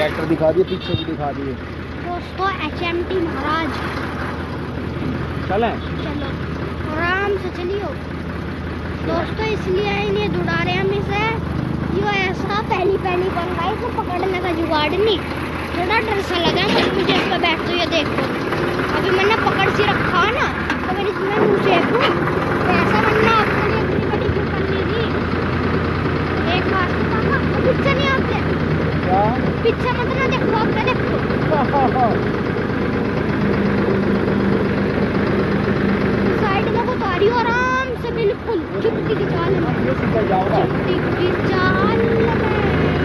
Tractor दिखा दिए, पीछे भी दिखा दिए। दोस्तों HMT महाराज, चलें? चलो आराम से चलियो दोस्तों। इसलिए दुड़ा रहे हम इसे, जो ऐसा पहली पहली बन रहा है, इसे पकड़ने का जुगाड़ नहीं। थोड़ा डर सा लगा मुझे इस पर बैठ। तो ये देखो अभी मैंने पकड़ सी रखा ना, तो मेरी इसमें मुँह से ऐसा बनना आपके लिए इतनी बड़ी क्यों करनी थी। एक बात तो पापा पीछे नहीं आते, क्या पीछे मत ना देखो, आपने देखो साइड में को तारी आराम से बिल्कुल चुपटी की चाल में, चुपटी की चाल में।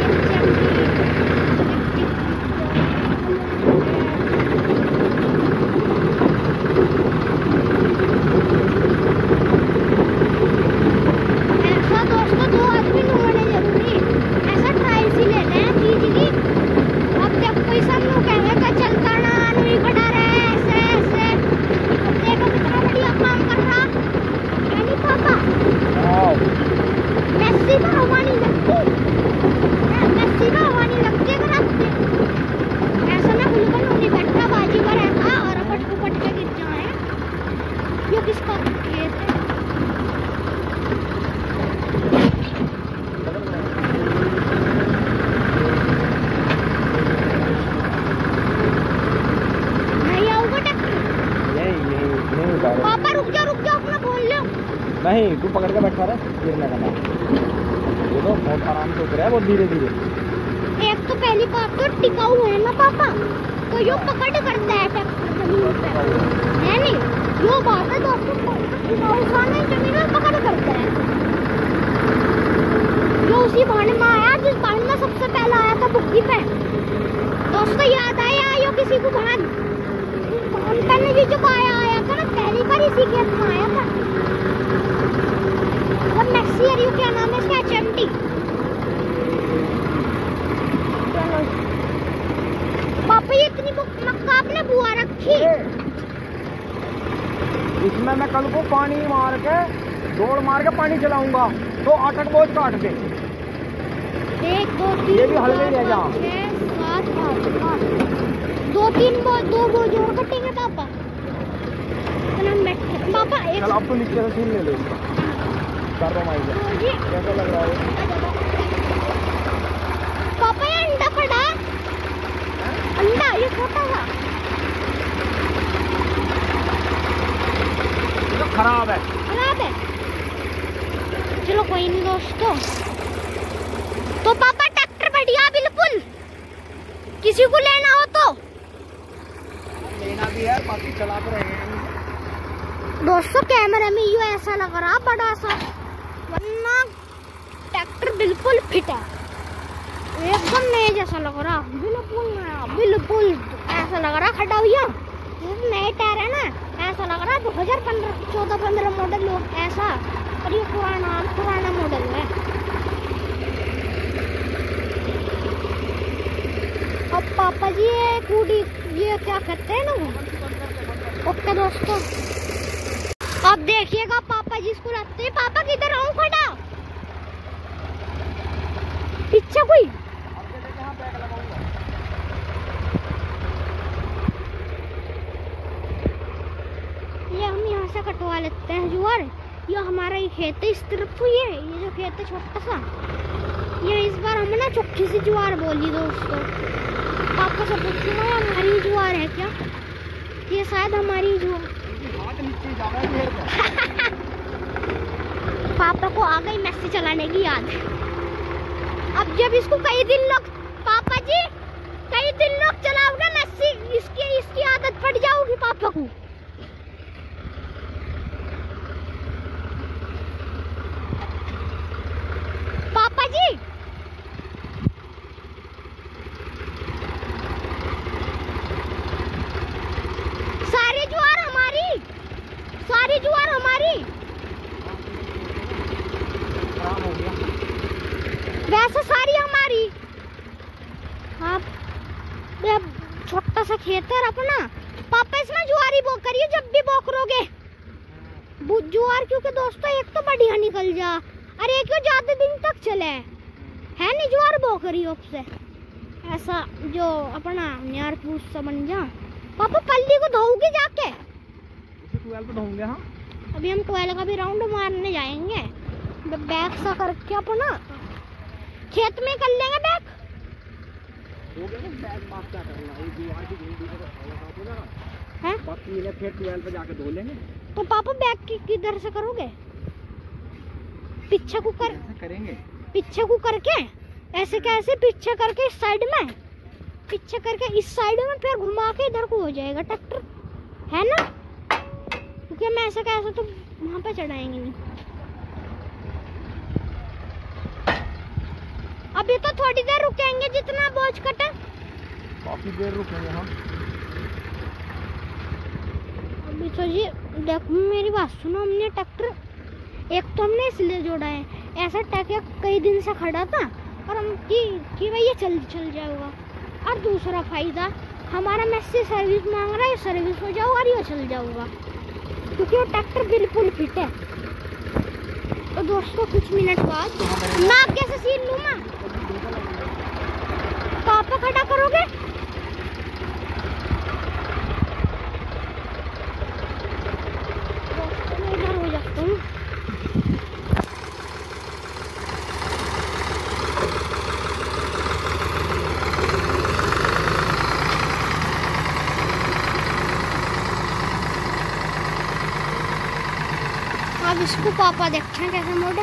ऐसा दोस्तों 2 आदमी होने जरूरी, ऐसा ट्राई सी लेते हैं चीज की। अब जब कोई सब लोग कहेंगे चलता ना नहीं खड़ा रहे ऐसे ऐसे, अब देखो कितना बढ़िया काम कर रहा है नहीं पापा। मेसी का हवा नहीं लगती, मेसी का हवा नहीं लगती अगर आप ऐसा ना बिल्कुल नहीं बैठा बाजी पर रहता और अपट उपट के गिर जाए। ये किसका खेत है? नहीं आऊंगा ट्रैक्टर। पापा रुक जाओ अपना बोल लो। नहीं, तू पकड़ के बैठा रहे, गिरने का ना। ये तो बहुत आराम से उतरा है, बहुत धीरे धीरे। एक तो पहली बात तो टिकाऊ है ना पापा, तो यो पकड़ करता है ट्रैक्टर जमीन पे, है नहीं? यो बात है दोस्तों, टिकाऊ सा नहीं, जमीन पे पकड़ करता है। यो उसी बहाने में आया जिस बहाने में सबसे पहला आया था बुक्की पे। दोस्तों याद आया यो किसी को बहान पहले ये जब आया था ना, पहली बार इसी खेत में आया था। और मेसी और यू क्या नाम है इसका? HMT। चलो पापा ये इतनी मक्का आपने बुआ रखी। इसमें मैं कल को पानी मार के, दौड़ मार के पानी चलाऊंगा, तो 8 बोझ काट दे। 1 2 3 ये भी हल्के ले जा। 6 7 8 2 बोझ और कटेंगे पापा। पापा एक चल अब तो नीचे से छीन ले लो इसका। कर दो माइक, कैसा लग रहा है? पापा ये अंडा पड़ा, अंडा ये छोटा सा तो खराब है। चलो कोई नहीं दोस्तों। तो पापा ट्रैक्टर बढ़िया बिल्कुल, किसी को लेना हो तो लेना भी है, बाकी चला तो रहे हैं दोस्तों। कैमरे में ये ऐसा लग रहा बड़ा सा, वरना ट्रैक्टर बिल्कुल फिट है, एकदम नए जैसा लग रहा, बिल्कुल ऐसा लग रहा खड़ा हुआ। नए टायर है ना, ऐसा लग रहा 2014-15 मॉडल हो ऐसा, और ये पुराना मॉडल है। अब पापा जी ये कूड़ी ये क्या कहते हैं ना वो। ओके दोस्तों, अब देखिएगा पापा जी इसको रखते हैं। पापा किधर आऊं खड़ा? पीछे कोई ये हम यहाँ से कटवा लेते हैं जुआर। ये हमारा ही खेत है इस तरफ, ये जो खेत है छोटा सा, ये इस बार हमने ना चौकी सी जुआर बोली दोस्तों। पापा से पूछूंगा हमारी जुआर है क्या? ये शायद हमारी जुआर। पापा को आ गई मेसी चलाने की याद। अब जब इसको कई दिन लोग चलाओगे मेसी, इसकी आदत पड़ जाओगी पापा को। पापा जी सारी जुआर हमारी वैसे सारी हमारी। हाँ छोटा सा खेत है अपना। पापा इसमें ज्वारी बो करिए जब भी बो करोगे ज्वार, क्योंकि दोस्तों एक तो बढ़िया निकल जा और एक ज्यादा दिन तक चले है नहीं। ज्वार बो करिए आपसे ऐसा जो अपना यार पूछ सा बन जा। पापा पल्ली को धोओगे जाके? इसे ट्वेल पे धोऊंगे। हाँ अभी हम ट्वेल का भी राउंड मारने जाएंगे। बैग सा करके अपना खेत में कर लेंगे बैग। हो गया ना बैग माफ क्या करना, एक दीवार की भिंडी को साफ हो जाएगा। हैं? बाकी मिले फिर ट्वेल पे जाके धो लेंगे। तो पापा बैग किधर से करोगे? पीछे को करेंगे, पीछे को करके ऐसे कैसे पीछे करके इस साइड में, पीछे करके इस साइड में, फिर घुमा के इधर को हो जाएगा ट्रैक्टर, है ना? क्योंकि हम ऐसे कैसे तो वहां पे चढ़ाएंगे नहीं। अभी तो थोड़ी देर रुकेंगे जितना बोझ कटे। काफी देर रुकेंगे हम। अभी तो जी देखो मेरी बात सुनो, हमने ट्रैक्टर एक तो हमने इसलिए जोड़ा है, ऐसा ट्रैक्टर कई दिन से खड़ा था और हम कि भाई ये चल जाएगा। और दूसरा फायदा हमारा मैसेज सर्विस मांग रहा है, सर्विस हो जाओ और ये चल जाऊंगा, क्योंकि वो ट्रैक्टर बिल्कुल फिट है। तो दोस्तों कुछ मिनट बाद मैं आगे से सीन लूँ मैं, पापा खड़ा करोगे? इधर हो जाता हूँ। अब इसको पापा देखते हैं कैसे मोड़।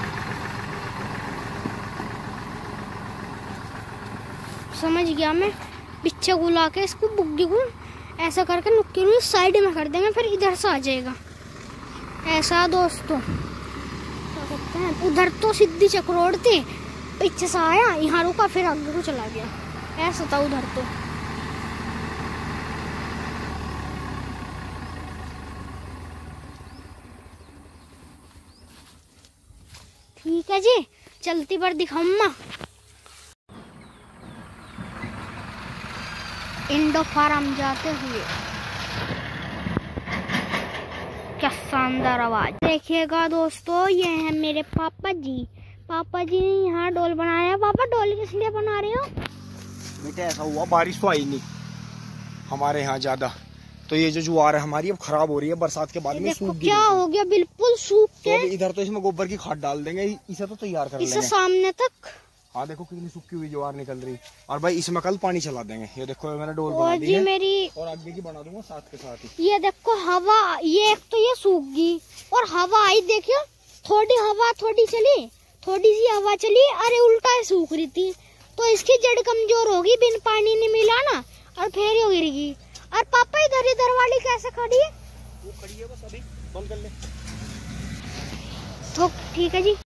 समझ गया मैं, पीछे को ला के इसको बुग्गी को ऐसा करके नुक्की को साइड में कर देंगे, फिर इधर से आ जाएगा ऐसा। दोस्तों क्या करते हैं, उधर तो सीधी चक्रोड़ थी, पीछे से आया यहाँ रुका फिर आगे को चला गया, ऐसा था उधर तो। ठीक है जी, चलती पर दिखाऊंगा। इंडो फार्म जाते हुए क्या शानदार आवाज। देखिएगा दोस्तों, ये है मेरे पापा जी। पापा जी ने यहाँ डोल बनाया। पापा डोल किस लिए बना रहे हो? बेटा ऐसा हुआ, बारिश तो आई नहीं हमारे यहाँ ज्यादा, तो ये जो ज्वार है हमारी अब खराब हो रही है, बरसात के बाद में सूख गई। क्या हो गया, बिल्कुल सूख के। तो इधर तो इसमें गोबर की खाद डाल देंगे, इसे तो तैयार कर लेंगे। इसे सामने तक। हाँ देखो कितनी सूखी हुई ज्वार निकल रही। और भाई इसमें कल पानी चला देंगे। ये देखो मैंने डोल बना दी है मेरी, और आगे की बना दूंगा साथ के साथ ही। ये देखो हवा, ये एक तो ये सूख गई और हवा आई, देखियो थोड़ी हवा थोड़ी चली, थोड़ी सी हवा चली, अरे उल्टा ही सूख रही थी। तो इसकी जड़ कमजोर होगी, बिन पानी नहीं मिला ना, और फिर ये गिर गई। और पापा इधर वाली कैसे खड़ी है? वो खड़ी है बस, अभी बंद कर ले। तो ठीक है जी।